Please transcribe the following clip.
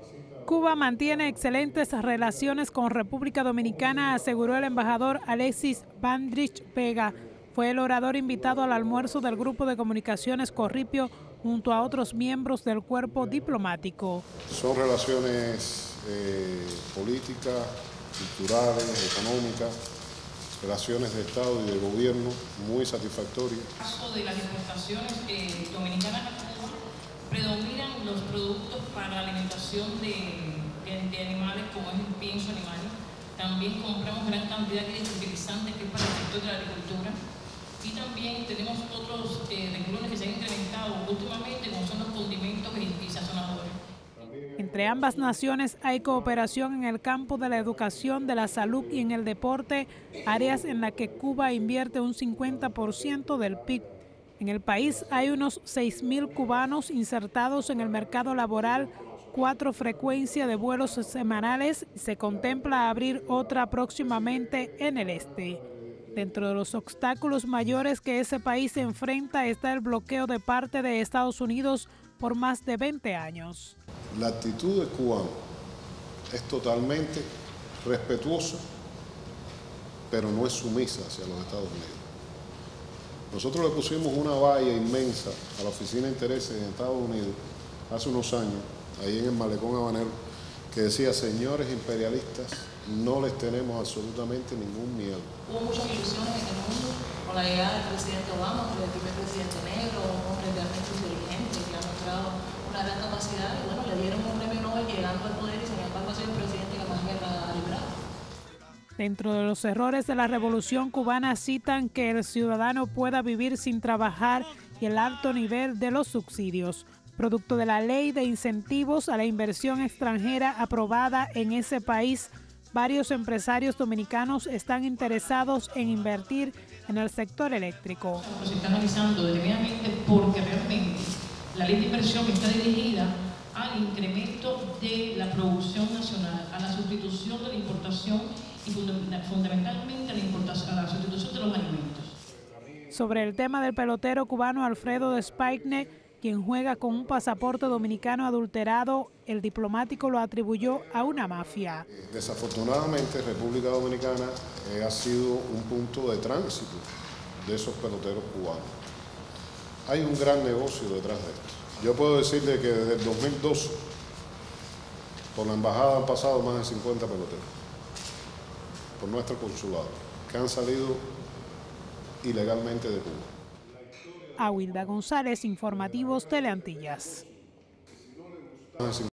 Cuba mantiene excelentes relaciones con República Dominicana, aseguró el embajador Alexis Vandrich Vega. Fue el orador invitado al almuerzo del Grupo de Comunicaciones Corripio junto a otros miembros del cuerpo diplomático. Son relaciones políticas, culturales, económicas, relaciones de Estado y de gobierno muy satisfactorias. En el caso de las exportaciones dominicanas a Cuba, predominan los productos para la alimentación de animales, como es el pienso animal. También compramos gran cantidad de fertilizantes que es para el sector de la agricultura. Y también tenemos otros renglones que se han incrementado últimamente, como son los condimentos y sazonadores. Entre ambas naciones hay cooperación en el campo de la educación, de la salud y en el deporte, áreas en las que Cuba invierte un 50% del PIB. En el país hay unos 6.000 cubanos insertados en el mercado laboral, 4 frecuencias de vuelos semanales y se contempla abrir otra próximamente en el este. Dentro de los obstáculos mayores que ese país enfrenta está el bloqueo de parte de Estados Unidos por más de 20 años. La actitud de cubano es totalmente respetuosa, pero no es sumisa hacia los Estados Unidos. Nosotros le pusimos una valla inmensa a la Oficina de Intereses en Estados Unidos hace unos años, ahí en el Malecón Habanero, que decía: señores imperialistas, no les tenemos absolutamente ningún miedo. Hubo muchas ilusiones en el mundo con la llegada del presidente Obama, el primer presidente negro, un hombre realmente inteligente que ha mostrado una gran capacidad y bueno, le dieron un premio Nobel llegando al poder y sin embargo ha sido el presidente que más guerra ha librado. Dentro de los errores de la revolución cubana citan que el ciudadano pueda vivir sin trabajar y el alto nivel de los subsidios, producto de la ley de incentivos a la inversión extranjera aprobada en ese país. Varios empresarios dominicanos están interesados en invertir en el sector eléctrico. Se está analizando determinadamente porque realmente la ley de inversión está dirigida al incremento de la producción nacional, a la sustitución de la importación y fundamentalmente a la sustitución de los alimentos. Sobre el tema del pelotero cubano Alfredo Despaigne, quien juega con un pasaporte dominicano adulterado, el diplomático lo atribuyó a una mafia. Desafortunadamente, República Dominicana ha sido un punto de tránsito de esos peloteros cubanos. Hay un gran negocio detrás de esto. Yo puedo decirle que desde el 2012, por la embajada han pasado más de 50 peloteros, por nuestro consulado, que han salido ilegalmente de Cuba. Awilda González, Informativos Teleantillas.